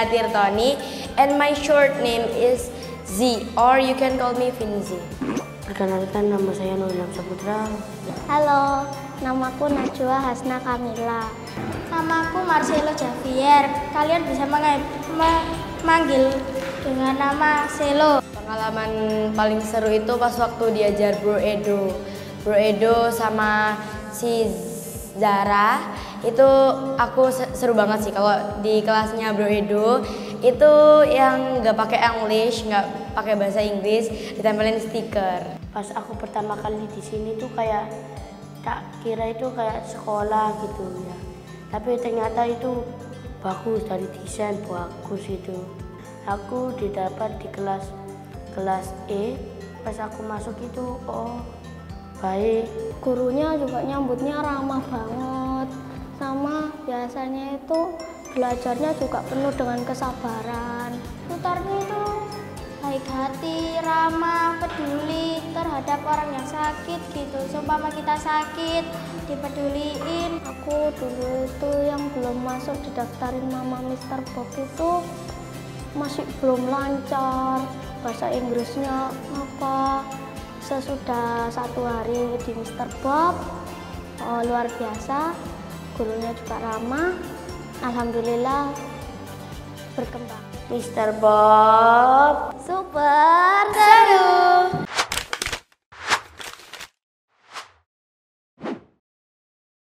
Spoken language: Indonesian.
Tirtoni, and my short name is Z, or you can call me Vinzi. Perkenalkan, nama saya Nurul Saputra. Halo, namaku Najwa Hasna Kamila. Namaku Marcelo Javier. Kalian bisa memanggil dengan nama Selo. Pengalaman paling seru itu pas waktu diajar Bro Edo. Bro Edo sama si Zara itu aku seru banget sih. Kalau di kelasnya Bro Edo itu yang nggak pakai English, nggak pakai bahasa Inggris, ditempelin stiker. Pas aku pertama kali di sini tuh kayak tak kira itu kayak sekolah gitu ya. Tapi ternyata itu bagus, dari desain bagus itu. Aku didapat di kelas E. Pas aku masuk itu baik. Gurunya juga nyambutnya ramah banget. Sama biasanya itu belajarnya juga penuh dengan kesabaran. Tutornya itu baik hati, ramah, peduli terhadap orang yang sakit gitu. Seumpama kita sakit, dipeduliin. Aku dulu itu yang belum masuk didaftarin Mama Mr. Bob itu masih belum lancar. Bahasa Inggrisnya apa? Sesudah 1 hari di Mr. Bob, luar biasa. Gurunya juga ramah. Alhamdulillah berkembang. Mr. Bob